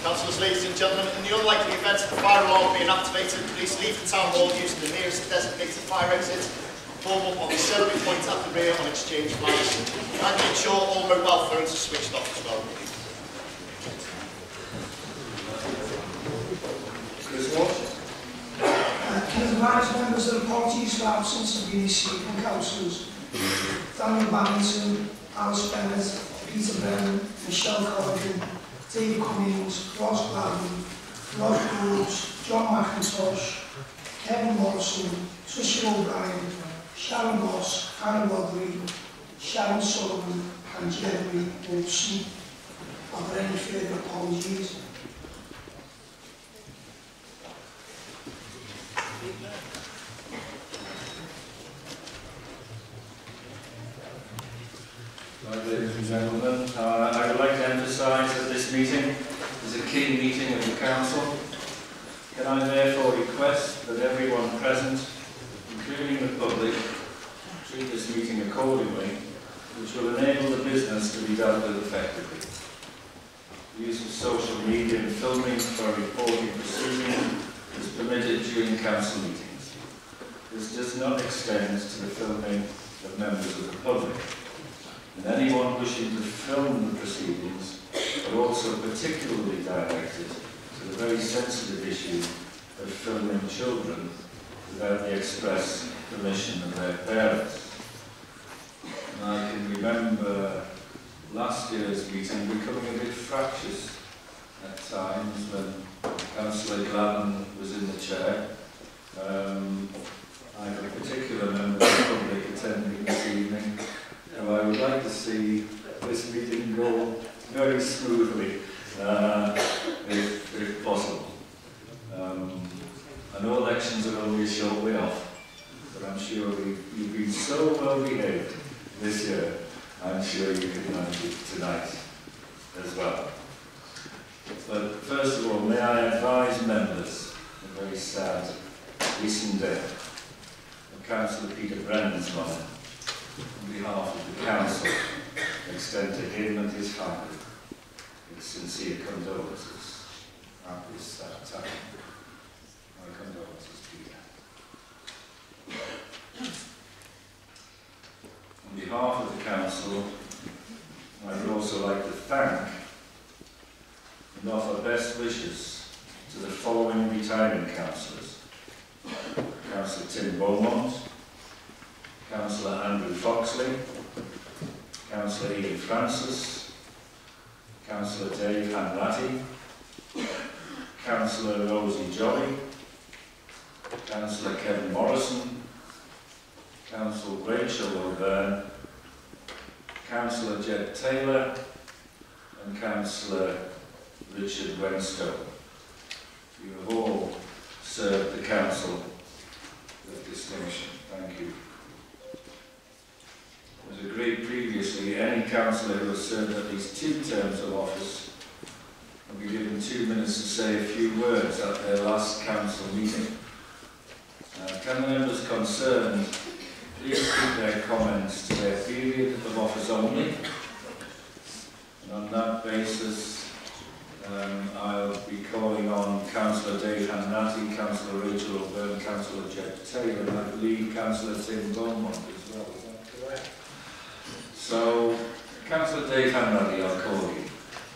Councillors, ladies and gentlemen, in the unlikely event of the fire alarm being activated, please leave the town hall using the nearest designated fire exit. Form up on the assembly point at the rear on exchange flags. And ensure all mobile phones are switched off as well. Can advise members that apologies for absence have been received from councillors Daniel Barrington, Alice Bennett, Peter Brennan, Michelle Corrigan, David Cummings, Ross Gladden, Rod Groves, John McIntosh, Kevin Morrison, Tricia O'Brien, Sharon Moss, Anna Rodri, Sharon Sullivan and Jeremy Wilson. Are there any further apologies? Ladies and gentlemen, I would like to emphasise that this meeting is a key meeting of the Council. Can I therefore request that everyone present, including the public, treat this meeting accordingly, which will enable the business to be dealt with effectively. The use of social media and filming for reporting proceedings is permitted during Council meetings. This does not extend to the filming of members of the public. And anyone wishing to film the proceedings are also particularly directed to the very sensitive issue of filming children without the express permission of their parents. And I can remember last year's meeting becoming a bit fractious at times when Councillor Gladden was in the chair. I have a particular member of the public attending this evening. I would like to see this meeting go very smoothly, if possible. I know elections are only a short way off, but I'm sure you've been so well behaved this year, I'm sure you can manage it tonight as well. But first of all, may I advise members of a very sad recent death of Councillor Peter Brennan's mother. On behalf of the Council, extend to him and his family its sincere condolences at this sad time. My condolences, Peter. On behalf of the Council, I would also like to thank and offer best wishes to the following retiring councillors: Councillor Tim Beaumont, Councillor Andrew Foxley, Councillor Ian Francis, Councillor Dave Hanratty, Councillor Rosie Jolly, Councillor Kevin Morrison, Councillor Rachel O'Byrne, Councillor Jed Taylor, and Councillor Richard Wenstow. You have all served the Council with distinction. Thank you. As agreed previously, any councillor who has served at least 2 terms of office will be given 2 minutes to say a few words at their last council meeting. Can the members concerned please keep their comments to their period of office only? And on that basis, I'll be calling on Councillor Dave Hanratty, Councillor Rachel O'Byrne, Councillor Jed Taylor, and I believe Councillor Tim Beaumont as well. Is that correct? So, Councillor Dave Hanratty, I'll call you.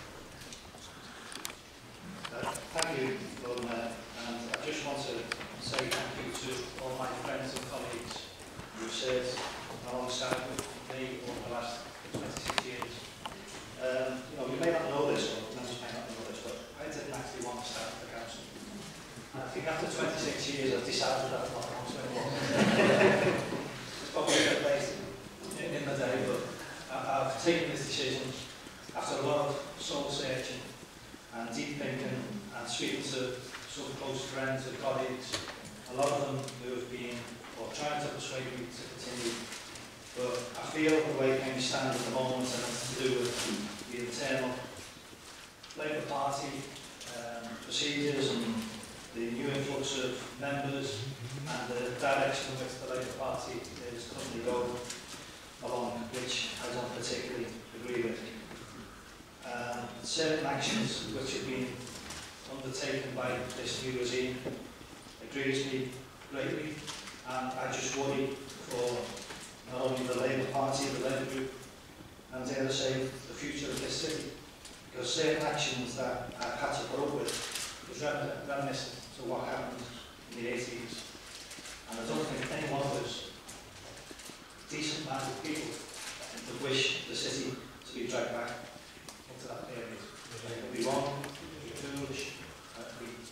Thank you, Lord Mayor, and I just want to say thank you to all my friends and colleagues who've served alongside me over the last 26 years. You may not know this, or members may not know this, but I didn't actually want to start with the council. And I think after 26 years I've decided that I'm not going to anymore. It's probably a bit late in the day, but I've taken this decision after a lot of soul searching and deep thinking and speaking to some close friends and colleagues, a lot of them who have been trying to persuade me to continue. But I feel the way things stand at the moment, and it's to do with the internal Labour Party procedures and the new influx of members and the direction which the Labour Party is currently going along, which I don't particularly agree with. Certain actions which have been undertaken by this new regime. It grieves me greatly, and I just worry for not only the Labour Party, the Labour Group, and dare I say, the future of this city. Because certain actions that I've had to put up with is reminiscent to what happened in the 80s. And I don't think any one of us, decent-minded people, would wish the city to be dragged back into that period. It would be wrong, it would be foolish, it would be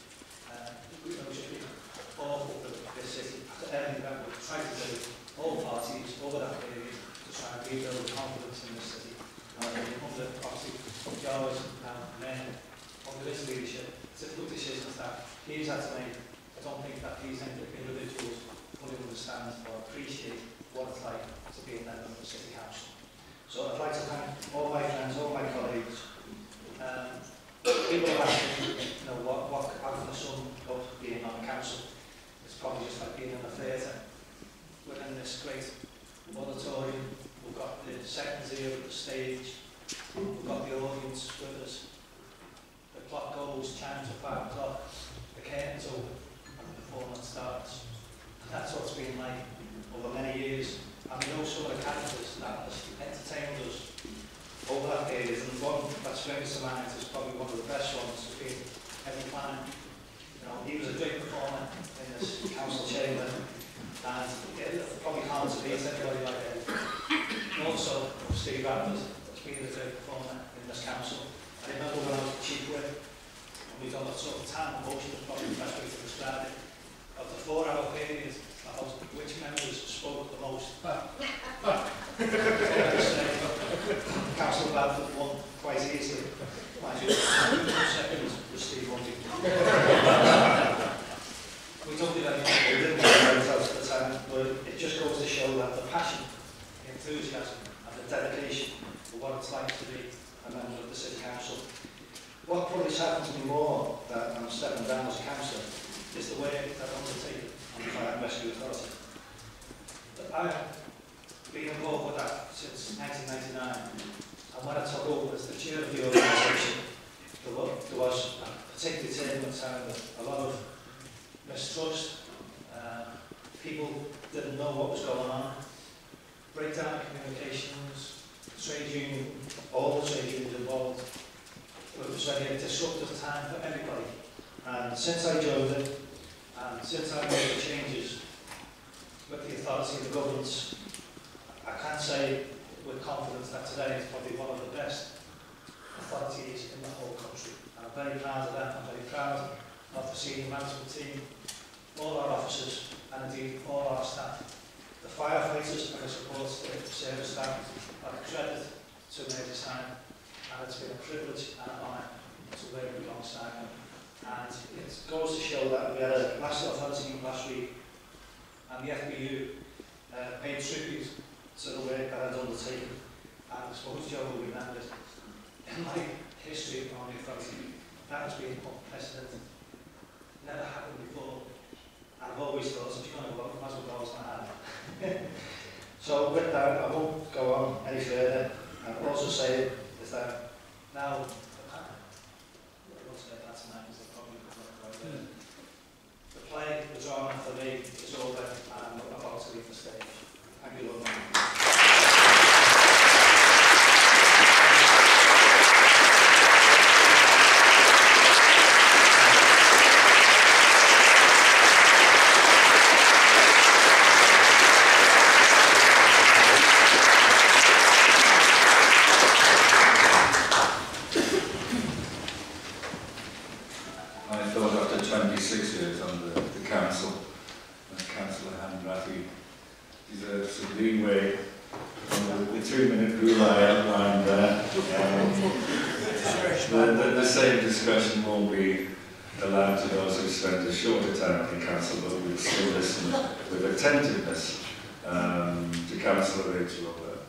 awful for this city. After everything that we've tried to do, all parties over that period, to try and rebuild confidence in this city. And under obviously Joe's and men, under his leadership, difficult decisions that he's had to make. I don't think that these individuals fully understand or appreciate what it's like to be a member of the City Council. So I'd like to thank all my friends, all my colleagues. People are asking, you know, how can the sum up being on the council? It's probably just like being in a theatre. We're in this great auditorium. We've got the seconds here at the stage. We've got the audience with us. The clock goes, chimes at 5 o'clock. The curtains open and the performance starts. And that's what it's been like over many years. And we know some of the characters that has entertained us over that period. And one that springs to mind is probably one of the best ones has been Eddie Planning. You know, he was a great performer in this council chamber. And it's probably hard to beat anybody like Eddie. And also, Steve Rabbit has been a great performer in this council. I remember when I was chief whip, and we got a sort of time motion, was probably the best way to describe it. Of the 4-hour period, which members spoke the most? Councillor Bradford won quite easily. Mind you, 2 seconds was Steve Hunting. We don't do anything, we didn't get it out at the time, but it just goes to show that the passion, the enthusiasm, and the dedication for what it's like to be a member of the City Council. What probably happens to me more that I'm stepping down as a councillor is the way that I'm undertaken on the Fire and Rescue Authority. I've been involved with that since 1999, and when I took over as the chair of the organisation, there was a particularly turbulent time with a lot of mistrust. People didn't know what was going on. Breakdown in communications, trade union, all the trade unions involved. It was very disruptive time for everybody. And since I joined it, and since I made the changes with the authority of the governance, I can say with confidence that today is probably one of the best authorities in the whole country. And I'm very proud of that. I'm very proud of the senior management team, all our officers, and indeed all our staff. The firefighters and the support service staff are a credit to Major Simon, and it's been a privilege and an honour to work alongside them. And it goes to show that we had a national authority meeting last week, and the FBU paid tribute to the work that I'd undertaken. And I suppose Joe will remember it. In my history on the authority, that has been unprecedented. Never happened before. And I've always thought, if you're going to go, might as well go as my hand. So with that, I won't go on any further. I'll also say is that now, the play, the drama for me is over, and I'm about to leave the stage. Thank you, Lord. I thought after 26 years under the council, Councillor Hanratty deserves some leeway on the 2-minute rule I outlined there. The same discussion won't be allowed to those who spend a shorter time in the council, but we'll still listen with attentiveness to Councillor Rachel.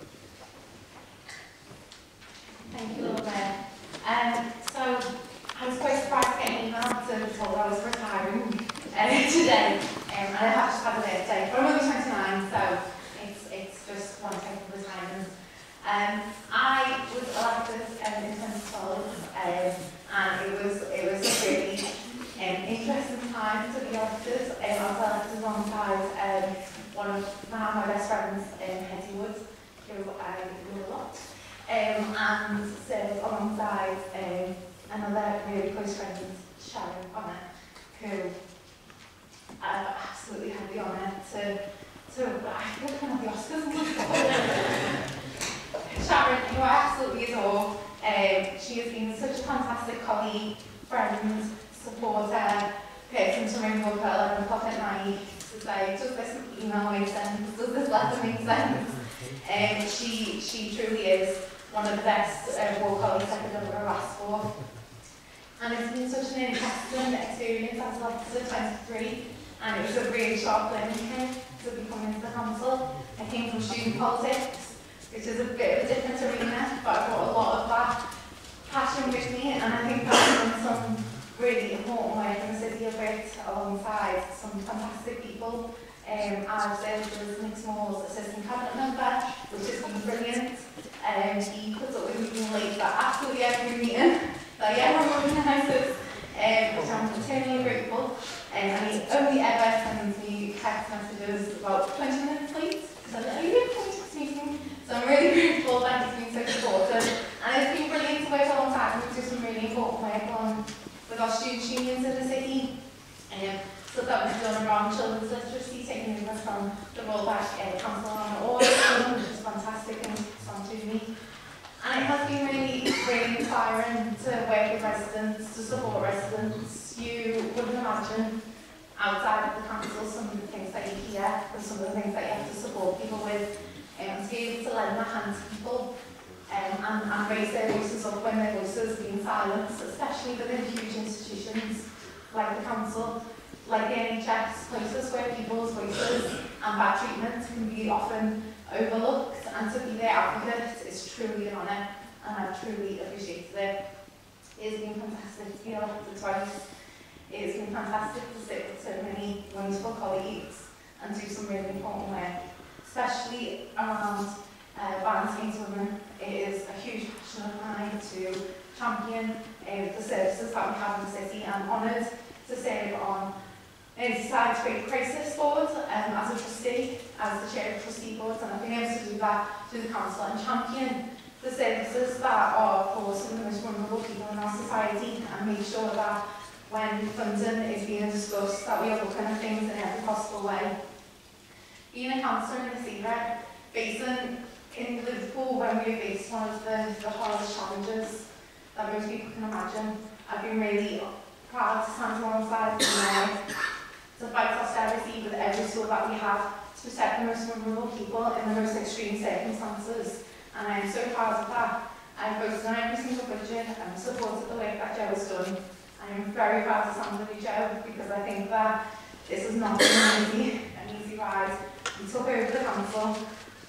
Thank you, Lord Mayor. So I was quite surprised to get an email to be told I was retiring today, and I have just had a birthday, but I'm only 29, so it's just one type of retirement. I was elected in 2012, and it was really who I know a lot, and served alongside another really close friend, Sharon Honor, who I've absolutely had the honour to I feel like I'm at the Oscars. Sharon, who I absolutely adore. She has been such a fantastic colleague, friend, supporter, person to ring up at 11 o'clock at night to say, does this email make sense? Does this letter make sense? She truly is one of the best war colleagues I could ever ask for. And it's been such an interesting experience as an officer 23, and it was a really sharp learning curve to be coming into the council. I came from student politics, which is a bit of a different arena, but I brought a lot of that passion with me, and I think I've done some really important work in the city of Britt alongside some fantastic people. I've served as Nick Small's assistant cabinet member, which has been brilliant. He puts up with me being late for absolutely every meeting that he ever organises, which I'm eternally grateful. And he only ever sends me text messages about 20 minutes late, because I'm like, are you going to this meeting? So I'm really grateful that he's been so supportive. And it's been brilliant to work alongside him to do some really important work on with our students' unions in the city. So that was done around children's literacy, taking over from the rollback council on order, which is fantastic and sounds to me. And it has been really, really inspiring to work with residents, to support residents. You wouldn't imagine outside of the council some of the things that you hear, and some of the things that you have to support people with, to be able to lend a hand to people and raise their voices up when their voices are being silenced, especially within huge institutions like the council, like the NHS, places where people's voices and bad treatment can be often overlooked, and to be their advocate is truly an honour, and I've truly appreciated it. It has been fantastic to be elected twice. It has been fantastic to sit with so many wonderful colleagues and do some really important work, especially around violence against women. It is a huge passion of mine to champion the services that we have in the city. I'm honoured to serve on the Society Crisis Board as a trustee, as the chair of the trustee board, and I've been able to do that through the council and champion the services that are for some of the most vulnerable people in our society, and make sure that when funding is being discussed, that we are looking at things in every possible way. Being a councillor in this era, facing in Liverpool when we faced one of the hardest challenges that most people can imagine, I've been really proud to stand alongside the mayor to fight austerity with every tool that we have to protect the most vulnerable people in the most extreme circumstances. And I am so proud of that. I've voted on every single budget and supported the work that Joe has done. I am very proud to stand with you, Joe, because I think that this has not been an easy ride. We took over the council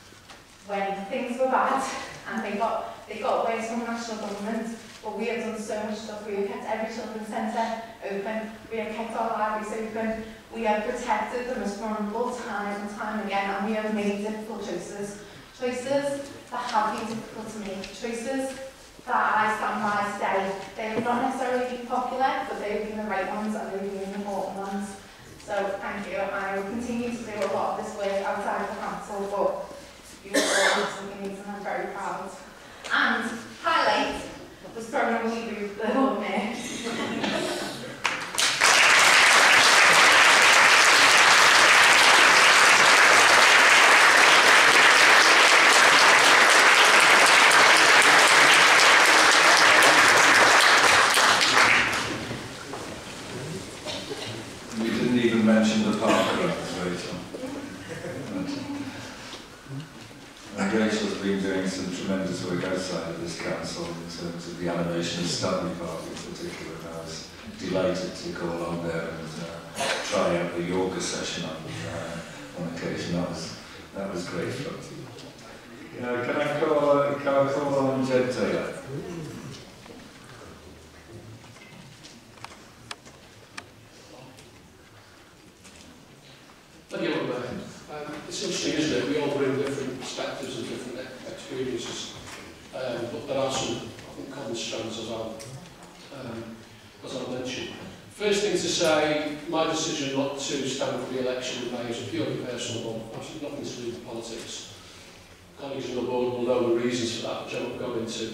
when things were bad, and they got worse from the national government, but we have done so much stuff. We have kept every children's centre open, we have kept our libraries open, we have protected the most vulnerable time and time again, and we have made difficult choices. Choices that have been difficult to make, choices that I stand by today. They will not necessarily be popular, but they have been the right ones and they've been the important ones. So thank you. I will continue to do a lot of this work outside of the council, but you are all absolutely amazing, I'm very proud. And highlight was throwing a wee group the whole mayor. Mention the park Rachel. And Rachel's been doing some tremendous work outside of this council in terms of the animation of Stanley Park in particular. And I was delighted to go along there and try out the yoga session on occasion. That was great fun. Can I call on Jed Taylor? It's interesting, isn't it? We all bring different perspectives and different experiences, but there are some, I think, common strands as I mentioned. First thing to say, my decision not to stand for the election in May is a purely personal one, absolutely nothing to do with politics. colleagues on the board will know the reasons for that, which I won't go into.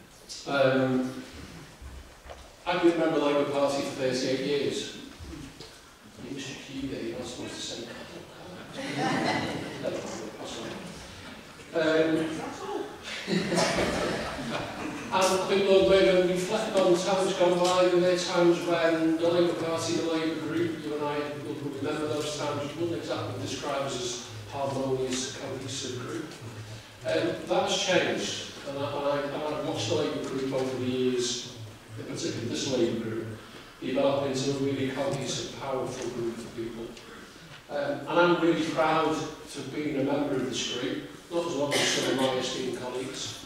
I've been a member of the Labour Party for 38 years. You Mr. Key there, you're not supposed to say and I think, Lord Mayor, when we reflect on times gone by, there were times when the Labour Party, the Labour group, you and I will remember those times, you wouldn't exactly describe us as harmonious, cohesive group. That has changed, and I've watched the Labour group over the years, particularly this Labour group, develop into a really cohesive, powerful group of people. And I'm really proud to have been a member of this group, not as long as some of my esteemed colleagues.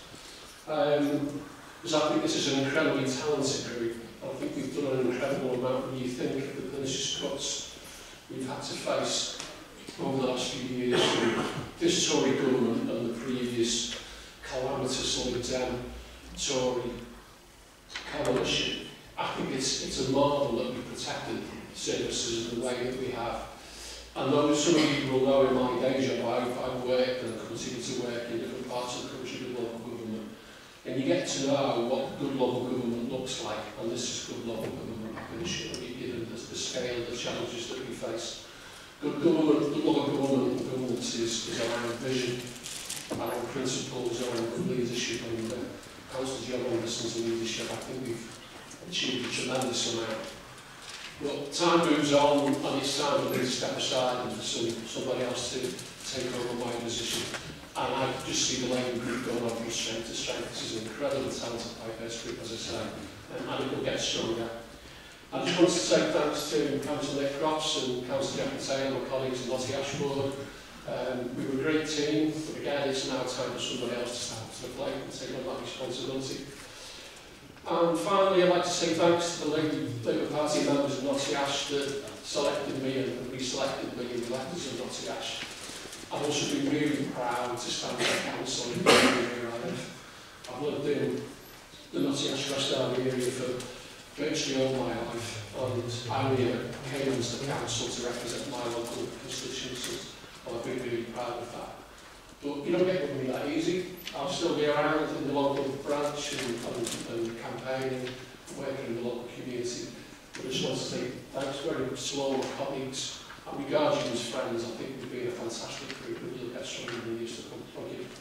Because I think this is an incredibly talented group. I think we've done an incredible amount when you think of the pernicious cuts we've had to face over the last few years with this Tory government and the previous calamitous Lib Dem Tory coalition. I think it's a marvel that we've protected services in the way that we have. And though some of you will know in my day job, I've worked and continue to work in different parts of the country with local government. And you get to know what good local government looks like, and this is good local government, I can assure you, given the scale of the challenges that we face. Good government, good local government is around vision, around principles, around good leadership, and Councillor John Anderson's leadership. I think we've achieved a tremendous amount. But time moves on, and it's time for me to step aside and for somebody else to take over my position. And I just see the Labour group going on from strength to strength. This is an incredibly talented, diverse group, as I say, and it will get stronger. I just want to say thanks to Councillor Nick Crofts and Councillor Jack Taylor, my colleagues in Lottie Ashford. We were a great team, but again, it's now time for somebody else to step up to the plate and take on that responsibility. And finally, I'd like to say thanks to the Labour Party members of Notty Ash that selected me and reselected me in the electors of Notty Ash. I've also been really proud to stand for council in the area I live. I've lived in the Notty Ash West Army area for virtually all my life, and I came into the council to represent my local constituencies, and I've been really proud of that. But you don't get with me that easy. I'll still be around in the local branch and campaigning, working in the local community. But I just want to say thanks very much to all my colleagues. And regard you as friends. I think we've been a fantastic group and we'll get stronger than we used to come. Thank you.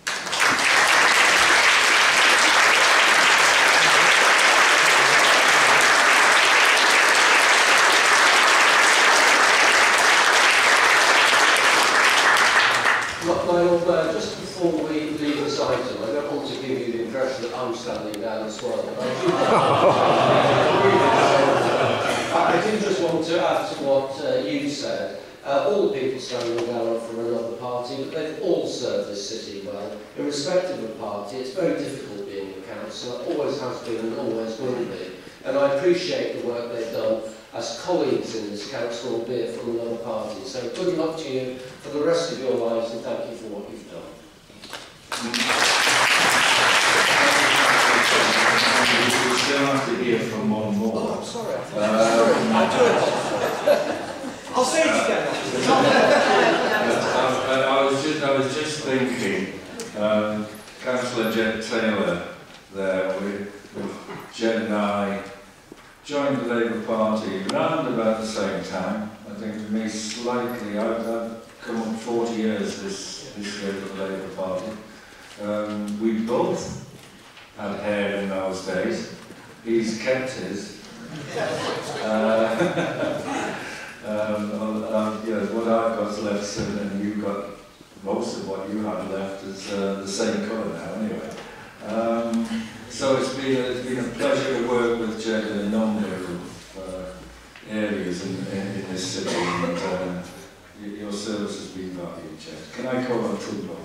Well, just before we leave this item, I don't want to give you the impression that I'm standing down as well. I do just want to add to what you said. All the people standing down are from another party, but they've all served this city well. Irrespective of party, it's very difficult being a councillor, always has been and always will be. And I appreciate the work they've done as colleagues in this council, albeit from another party. So good luck to you for the rest of your lives, and thank you for what you've done. We still have to hear from one more. Oh, I'm sorry. I'll say it again. I was just thinking, Councillor Jed Taylor there, with Jed and I joined the Labour Party around about the same time. I think for me slightly, I've come up 40 years this year with the Labour Party. We both had hair in those days. He's kept his. What I've got left, and you've got most of what you have left is the same colour now anyway. So it's been a pleasure to work with Jed in a number of areas in this city, and your service has been valued, Jed. Can I call on Tim Bowman?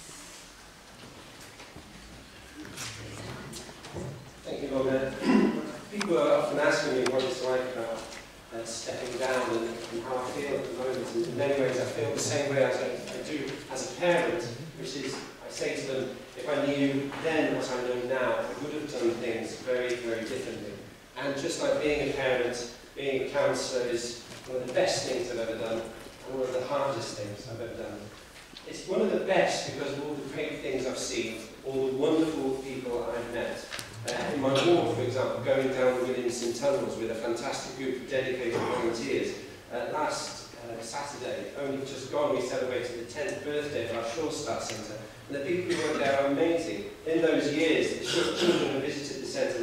Thank you, Lord. People are often asking me what it's like about stepping down and how I feel at the moment. And in many ways, I feel the same way as I do as a parent, which is, I say to them, if I knew then what I know now, I would have done things very, very differently. And just like being a parent, being a counsellor is one of the best things I've ever done, and one of the hardest things I've ever done. It's one of the best because of all the great things I've seen, all the wonderful people I've met. In my walk, for example, going down the Williamson tunnels with a fantastic group of dedicated volunteers, last Saturday, only just gone, we celebrated the 10th birthday of our Shore Start Centre, and the people who were there are amazing. In those years, the children have visited the centre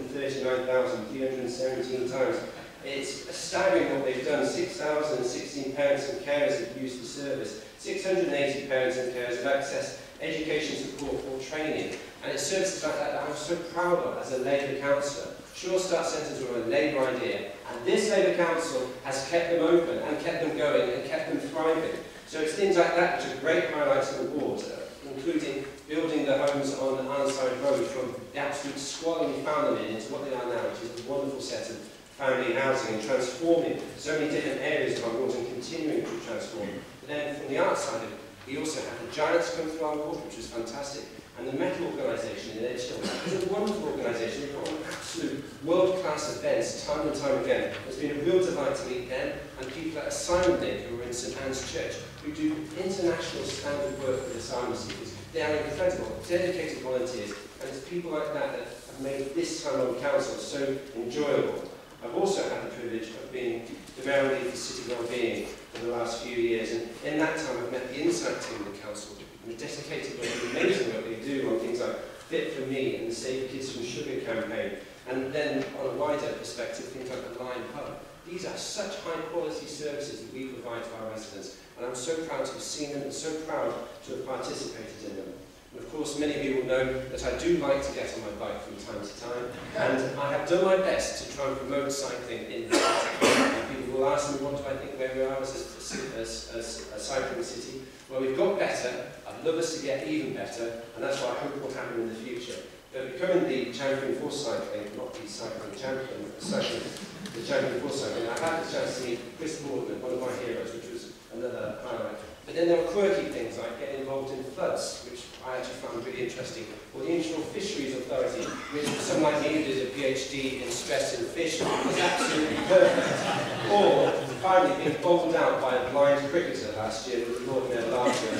139,317 times. It's staggering what they've done. 6,016 parents and carers have used the service. 680 parents and carers have accessed education support or training. And it's services like that that I'm so proud of as a Labour councillor. Shore Start Centres were a Labour idea, and this Labour Council has kept them open and kept them going and kept them thriving. So it's things like that which are great highlights of the ward, including building the homes on Arnside Road from the absolute squalor we found them in into what they are now, which is a wonderful set of family housing and transforming so many different areas of our wards and continuing to transform. But then from the art side of it, we also had the Giants come through our ward, which was fantastic. And the Metal organisation in Edghill is a wonderful organisation. They've got absolute world-class events time and time again. It's been a real delight to meet them and people at Asylum Link who are in St Anne's Church who do international standard work with asylum seekers. They are incredible, dedicated volunteers, and it's people like that that have made this time on council so enjoyable. I've also had the privilege of being the Mayor Lead for City Wellbeing for the last few years, and in that time I've met the insight team of the council, and the dedicated work, the amazing work they do on things like Fit for Me and the Save Kids from Sugar campaign, and then on a wider perspective, things like the Lime Hub. These are such high quality services that we provide to our residents, and I'm so proud to have seen them and so proud to have participated in them. And of course, many of you will know that I do like to get on my bike from time to time, and I have done my best to try and promote cycling in the city. And people will ask me, what do I think where we are as a cycling city? Well, we've got better. I'd love us to get even better, and that's what I hope will happen in the future. But becoming the champion for cycling, not the cycling champion, the champion for cycling, I had the chance to meet Chris Boardman, one of my heroes, which was another highlight. But then there were quirky things like getting involved in floods, which I actually found really interesting, or the Inshore Fisheries Authority, which someone like me who did a PhD in stress in fish was absolutely perfect. Or finally being bowled out by a blind cricketer last year with the Lord Mayor last year.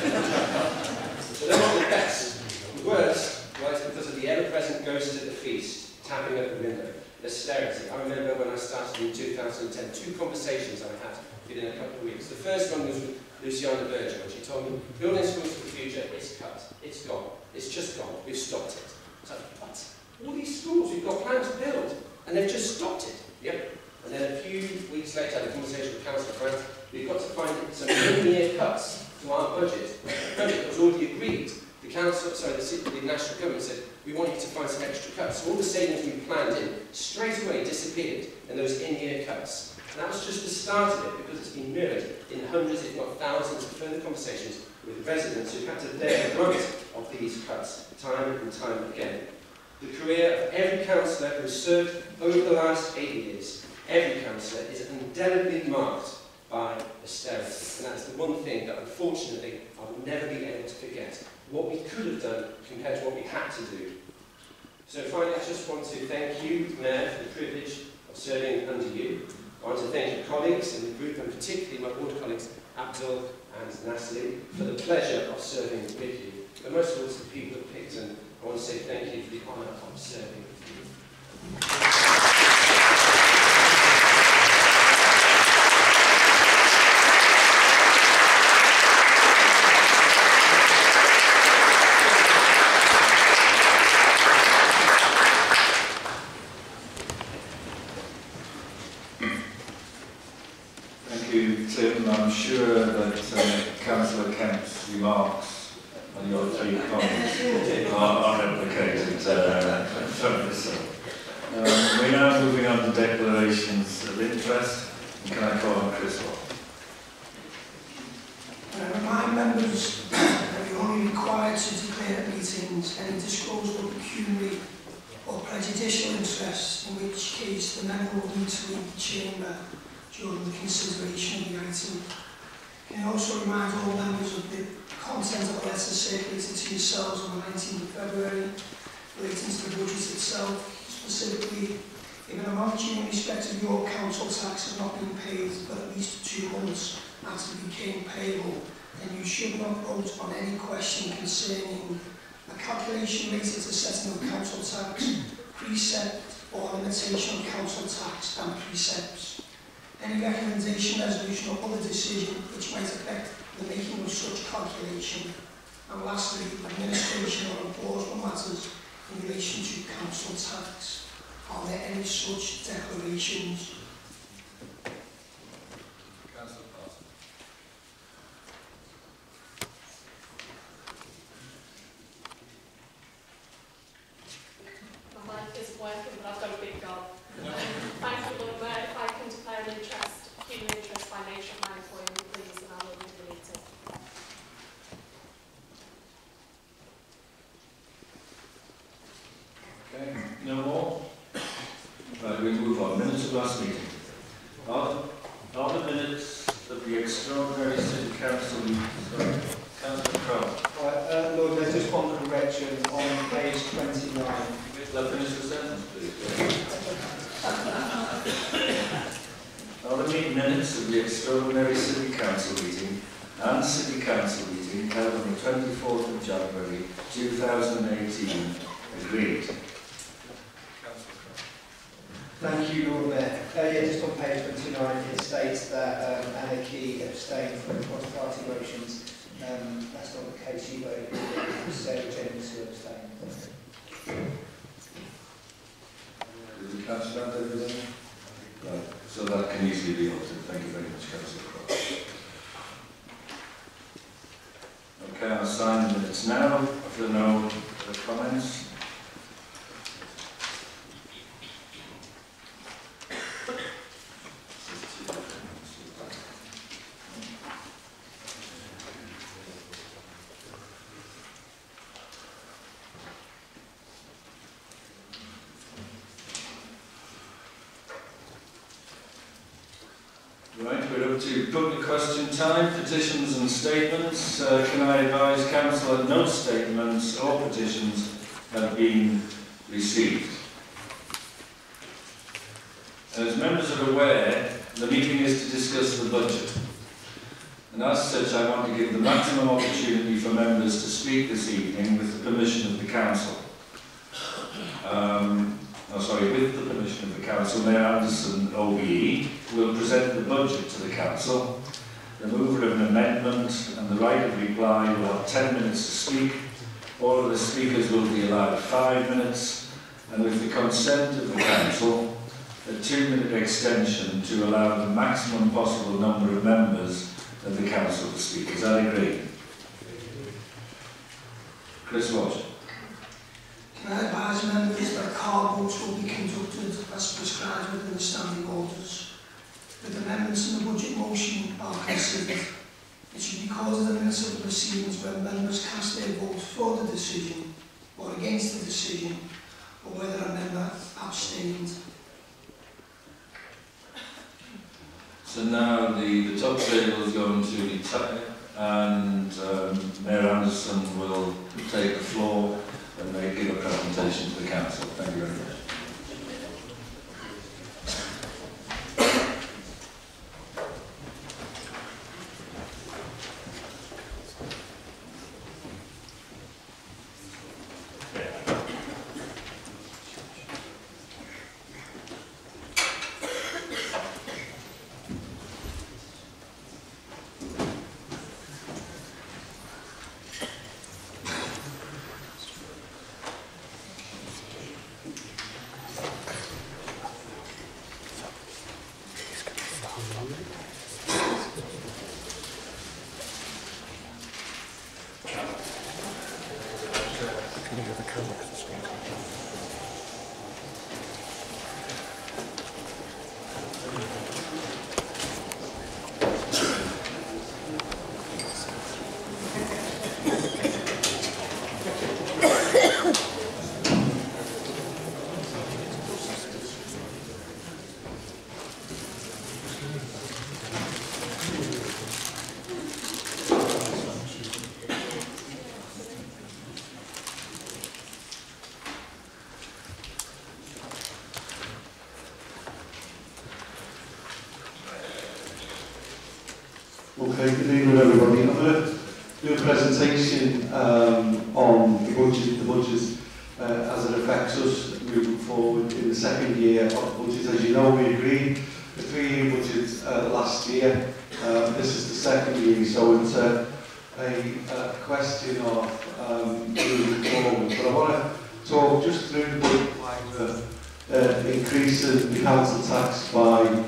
So they're not the best. The worst, well, it's because of the ever-present ghosts at the feast, tapping at the window. Austerity. I remember when I started in 2010, 2 conversations I had within a couple of weeks. The first one was with Luciana Berger, when she told me, building schools for the future, it's cut, it's gone, it's just gone, we've stopped it. So, what? All these schools we've got plans to build, and they've just stopped it. Yep. And then a few weeks later, I had a conversation with Councillor Grant, we've got to find some in-year cuts to our budget. The budget that was already agreed. The council, sorry, the national government said, we want you to find some extra cuts. So all the savings we planned in straight away disappeared in those in-year cuts. And that was just the start of it, because it's been mirrored in hundreds, if not thousands, of further conversations with residents who've had to bear the brunt of these cuts time and time again. The career of every councillor who has served over the last 8 years, every councillor is indelibly marked by austerity. And that's the one thing that, unfortunately, I will never be able to forget. What we could have done compared to what we had to do. So finally, I just want to thank you, Mayor, for the privilege of serving under you. I want to thank your colleagues in the group, and particularly my board colleagues, Abdul and Natalie, for the pleasure of serving with you. But most of all, to the people of Picton, I want to say thank you for the honour of serving with you. Tim, I'm sure that Councillor Kemp's remarks on your 3 comments are replicated from this. We're now moving on to declarations of interest. Can I call on Chris Watt? I remind members that you're only required to declare at meetings any disclosable pecuniary or prejudicial interest, in which case the member will need to leave the chamber during the consideration of the item. Can I also remind all members of the content of the letter circulated to yourselves on the 19th of February relating to the budget itself, specifically If an amount due in respect of your council tax has not been paid for at least 2 months after it became payable, then you should not vote on any question concerning a calculation related to setting of council tax, precept or limitation of council tax and precepts. Any recommendation, resolution or other decision which might affect the making of such calculation. And lastly, administration or enforcement matters in relation to council tax. Are there any such declarations? Councillor Parsons. My mic isn't working, but I've got a big goal. Thank you, Lord Mayor. If I can declare an interest, human interest by nature of my employment, please, and I will leave the meeting. Okay, no more? Right, we move on. Minutes of last meeting. Are the minutes of the extraordinary City Council meeting? Sorry, Councillor Crowe. Right, Lord, there's just one correction on page 29. Will I finish the sentence, please? Are the minutes of the extraordinary City Council meeting and City Council meeting held on the 24th of January 2018 agreed? Thank you, Lord Mayor. Yeah, just on page 29, it states that Anna Key abstained from the cross-party motions. That's not the case. She voted for Sarah James who abstained. Did you catch that, everybody? Right, so that can easily be altered. Thank you very much, Councillor Crowe. Okay, I'll sign the minutes now. If there are no other comments. Right, we're up to public question time, petitions and statements. Can I advise Council that no statements or petitions have been received? As members are aware, the meeting is to discuss the budget. And as such, I want to give the maximum opportunity for members to speak this evening with the permission of the Council. With the permission of the Council, Mayor Anderson, OBE, will present the budget to the Council. The mover of an amendment and the right of reply will have 10 minutes to speak. All of the speakers will be allowed 5 minutes, and with the consent of the Council, a 2-minute extension to allow the maximum possible number of members of the Council to speak. Is that agreed? Chris Walsh. Can I advise members that card votes will be conducted as prescribed within the standing orders? If amendments in the budget motion are considered, it should be called in the minutes of the proceedings when members cast their vote for the decision or against the decision, or whether a member abstained. So now the top table is going to be tied, and Mayor Anderson will take the floor and they give a presentation to the Council. Thank you very much. Okay, good evening everybody. I'm going to do a presentation on the budget as it affects us moving forward in the second year of the budget. As you know, we agreed a 3-year budget last year. This is the second year, so it's a question of moving forward. But I want to talk just through the budget, increasing the council tax by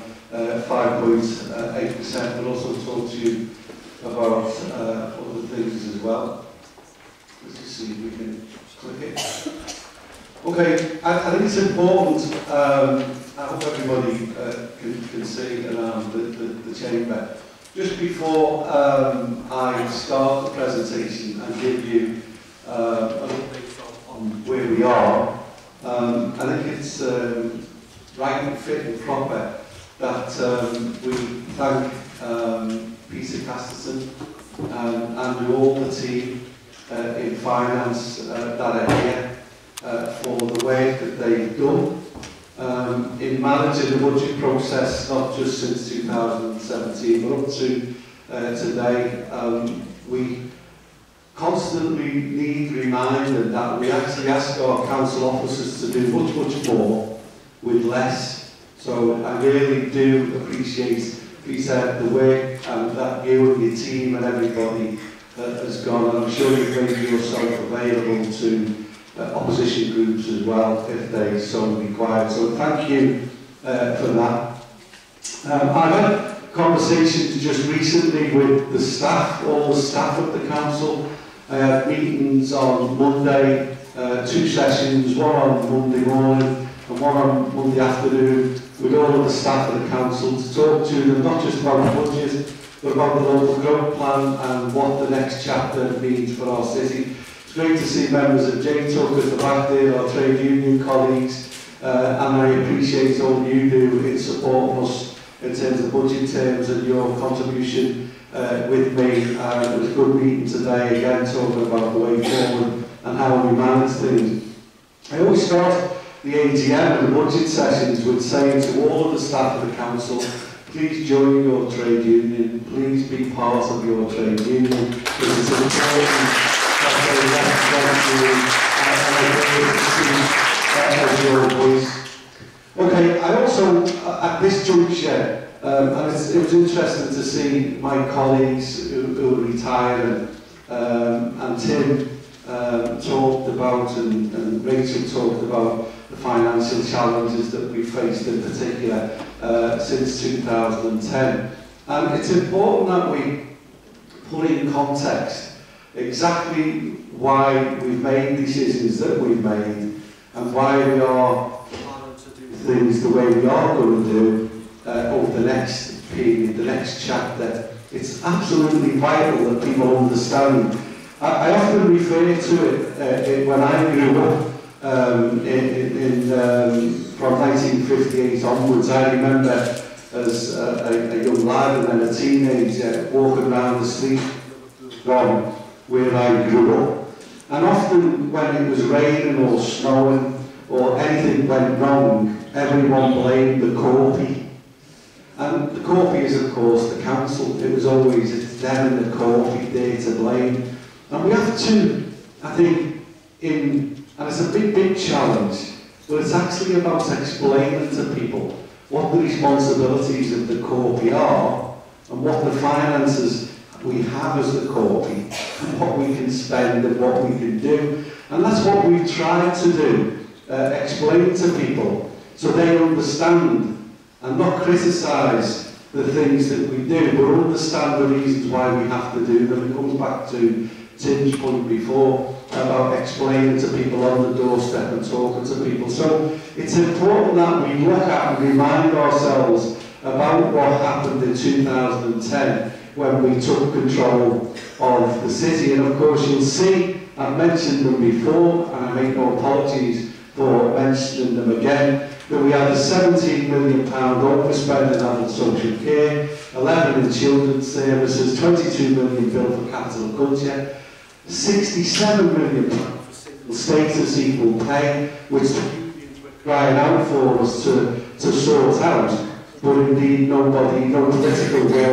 5.8%, but also talk to you about other things as well. Let's just see if we can click it. Okay, I think it's important, I hope everybody can see around the chamber. Just before I start the presentation and give you an update on where we are, I think it's right and fit and proper that we thank Peter Casterton and all the team in finance that are here for the work that they've done in managing the budget process, not just since 2017 but up to today. We constantly need reminded that we actually ask our council officers to do much more with less. So I really do appreciate, Peter, the work that you and your team and everybody has gone, and I'm sure you've made yourself available to opposition groups as well if they so require. So thank you for that. I've had conversations just recently with the staff, all the staff at the council. I had meetings on Monday, 2 sessions, one on Monday morning and one on Monday afternoon, with all of the staff of the council to talk to them not just about the budget but about the local growth plan and what the next chapter means for our city. It's great to see members of JTUC at the back there, our trade union colleagues, and I appreciate all you do in supporting us in terms of budget terms and your contribution with me. It was a good meeting today, again talking about the way forward and how we manage things. I always start the AGM and the budget sessions with saying to all of the staff of the council, please join your trade union, please be part of your trade union, because it's important that they represent you and your voice. Okay, I also, at this juncture, and it was interesting to see my colleagues who are retired and Tim talked about and Rachel talked about the financial challenges that we faced in particular since 2010. And it's important that we put in context exactly why we've made decisions that we've made and why we are planning to do things the way we are going to do over the next period, the next chapter. It's absolutely vital that people understand. I often refer to it when I grew up from 1958 onwards. I remember as a young lad and then a teenager walking around the street from where I grew up. And often when it was raining or snowing or anything went wrong, everyone blamed the Corpy. And the Corpy is of course the council. It was always, it's them and the Corpy there to blame. And we have to, I think, and it's a big challenge, but it's actually about explaining to people what the responsibilities of the Corpy are and what the finances we have as the Corpy and what we can spend and what we can do. And that's what we've tried to do, explain to people so they understand and not criticise the things that we do, but understand the reasons why we have to do them. It comes back to Tim's point before about explaining to people on the doorstep and talking to people. So it's important that we look at and remind ourselves about what happened in 2010 when we took control of the city. And of course you'll see, I've mentioned them before and I make no apologies for mentioning them again, that we had a £17 million overspending on social care, 11 in children's services, 22 million bill for capital culture, 67 million for single status equal pay, which the unions were crying out for us to sort out, but indeed no political will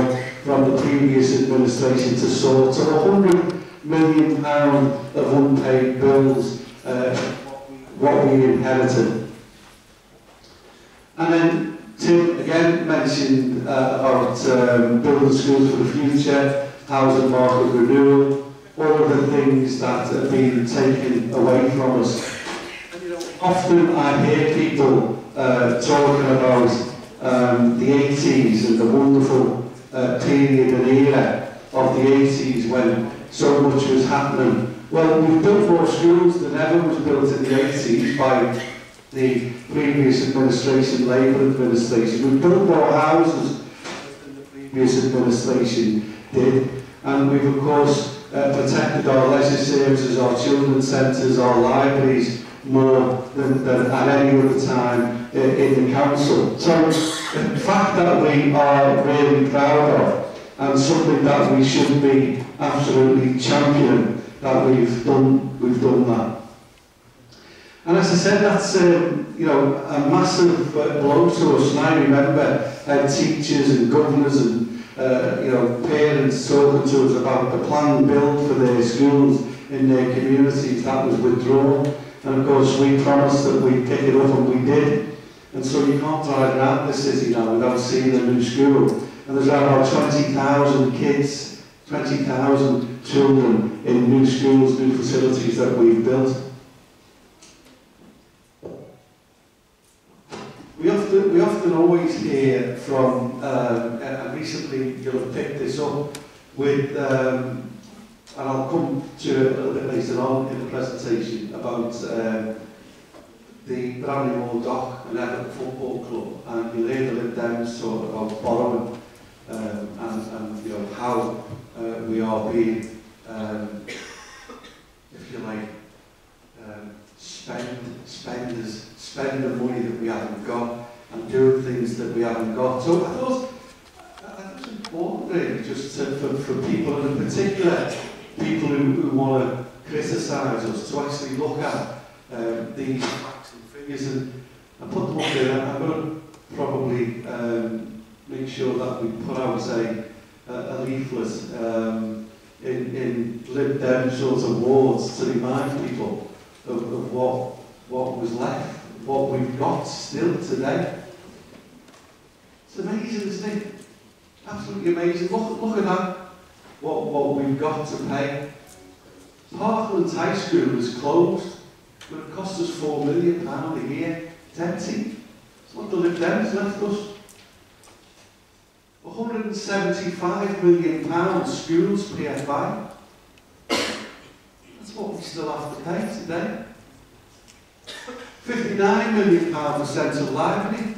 from the previous administration to sort. So £100 million of unpaid bills, what we inherited. And then Tim again mentioned about building schools for the future, housing market renewal, all of the things that have been taken away from us. And, you know, often I hear people talking about the 80s and the wonderful period and era of the 80s when so much was happening. Well, we've built more schools than ever was built in the 80s by the previous administration, Labour administration. We've built more houses than the previous administration did, and we've of course protected our leisure services, our children's centres, our libraries more than at any other time in the council. So the fact that we are really proud of, and something that we should be absolutely championing, that we've done that. And as I said, that's you know, a massive blow to us. And I remember teachers and governors and you know, parents talking to us about the planned build for their schools in their communities that was withdrawn. And of course, we promised that we'd pick it up, and we did. And so you can't drive around the city now without seeing a new school. And there's about 20,000 kids, 20,000 children in new schools, new facilities that we've built. We often always hear from, and recently you'll have picked this up with, and I'll come to it a little bit later on in the presentation, about the Bramley-Moor Dock and Everton Football Club, and you'll hear the Lib Dems talk about borrowing and you know, how we are being, if you like, spend the money that we haven't got and doing things that we haven't got. So I thought it was important really, just for people, and in particular people who want to criticise us, to actually look at these facts and figures and put them up there. I'm going to probably make sure that we put out a leaflet in Lib Dem sort of wards to remind people of what was left, what we've got still today. It's amazing, isn't it? Absolutely amazing. Look at that, what we've got to pay. Parklands High School is closed, but it cost us £4 million a year. It's empty. It's what the Lib Dems left us. £175 million schools PFI. That's what we still have to pay today. £59 million for Central Library.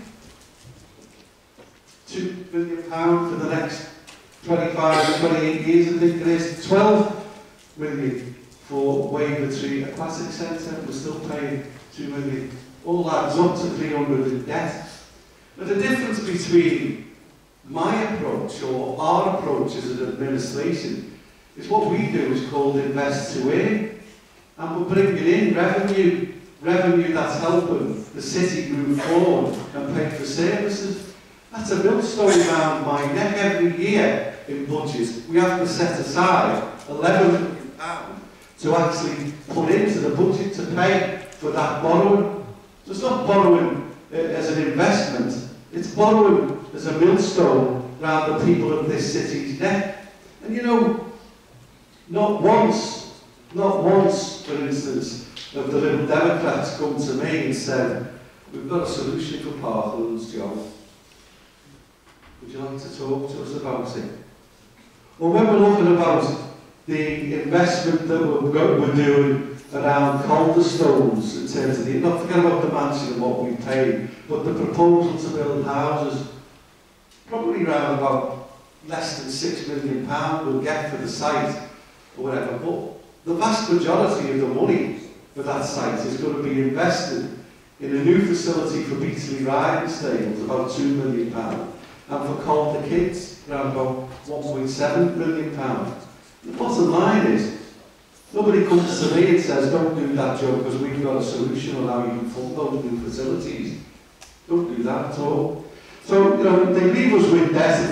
£2 million for the next 25 or 28 years, I think it is. £12 million for Wavertree Aquatic Centre. We're still paying £2 million. All adds up to 300 in debt. But the difference between my approach or our approach as an administration is what we do is called invest to earn. And we're bringing in revenue that's helping the city move forward and pay for services. That's a millstone around my neck every year in budgets. We have to set aside £11 million to actually put into the budget to pay for that borrowing. So it's not borrowing as an investment, it's borrowing as a millstone around the people of this city's neck. And you know, not once, for instance, have the Liberal Democrats come to me and said, we've got a solution for Parklands, John. Would you like to talk to us about it? Well, when we're looking about the investment that we're doing around Calderstones in terms of the, not forget about the mansion and what we paid, but the proposal to build houses, probably around about less than £6 million we'll get for the site or whatever. But the vast majority of the money for that site is going to be invested in a new facility for Beatley riding stables, about £2 million, and for Calder Kids, around about £1.7 million. The bottom line is, nobody comes to me and says, don't do that job because we've got a solution on how you can fund those new facilities. Don't do that at all. So, you know, they leave us with debt.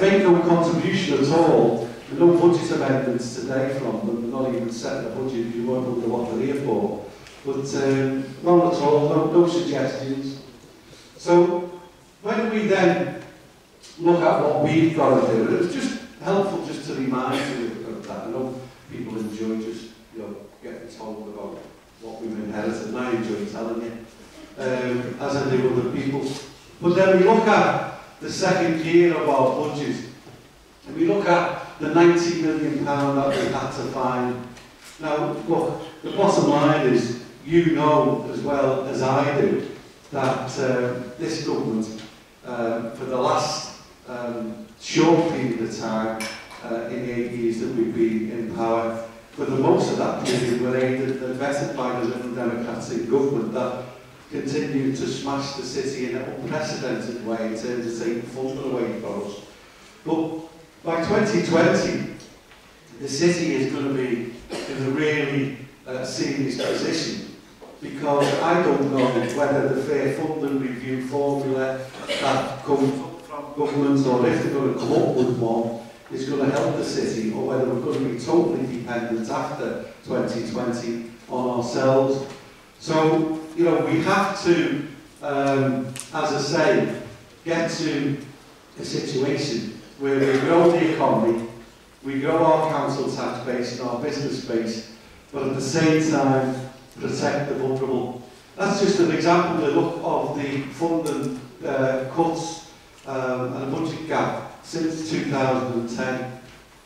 make no contribution at all, no budget amendments today from them, not even setting a budget if you won't wonder what they're here for. But none at all, no suggestions. So when we then look at what we've got to do, it was just helpful just to remind you of that. I know people enjoy just, getting told about what we've inherited, and I enjoy telling you, as I do other people. But then we look at the second year of our budget, and we look at the £90 million that we had to find. Now, look, the bottom line is, you know as well as I do, that this government, for the last short period of time, in the 8 years that we've been in power, for the most of that period were aided and abetted by the Liberal Democrats in government that continued to smash the city in an unprecedented way in terms of taking funding away from us. But by 2020, the city is going to be in a really serious position, because I don't know whether the fair funding review formula that comes up from government, or if they're going to come up with one, is going to help the city, or whether we're going to be totally dependent after 2020 on ourselves. So, we have to, as I say, get to a situation where we grow the economy, we grow our council tax base and our business base, but at the same time protect the vulnerable. That's just an example of the funding cuts and a budget gap since 2010.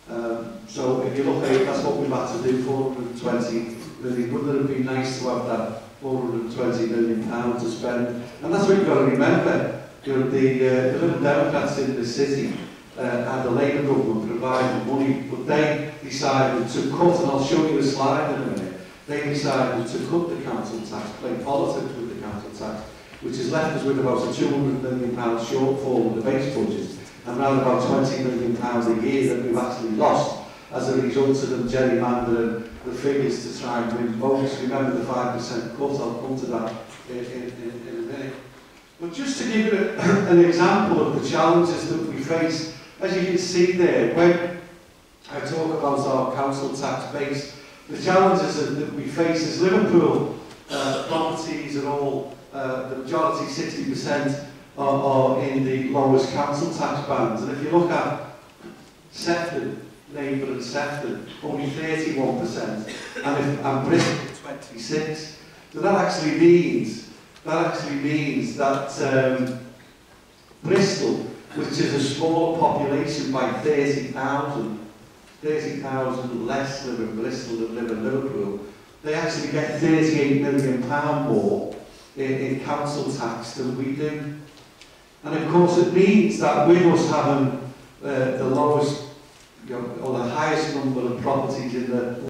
So if you look at it, that's what we've had to do, 420 million. Wouldn't it have been nice to have that 420 million pounds to spend? And that's what you've got to remember. The Liberal Democrats in the city and the Labour government provided money, but they decided to cut, and I'll show you a slide in a minute, they decided to cut the council tax, play politics with the council tax, which has left us with about a £200 million shortfall in the base budget, and around about £20 million a year that we've actually lost as a result of them gerrymandering the figures to try and win votes. Remember the 5% cut, I'll come to that in a minute. But just to give you an example of the challenges that we face, as you can see there, when I talk about our council tax base, the challenges that we face is Liverpool properties are all, the majority, 60%, are in the lowest council tax bands. And if you look at Sefton, neighbouring Sefton, only 31%, and Bristol 26%. So that actually means that Bristol, which is a smaller population by 30,000 less live in Bristol than live in Liverpool, they actually get £38 million more in council tax than we do. And of course it means that with us having the lowest, or the highest number of properties in the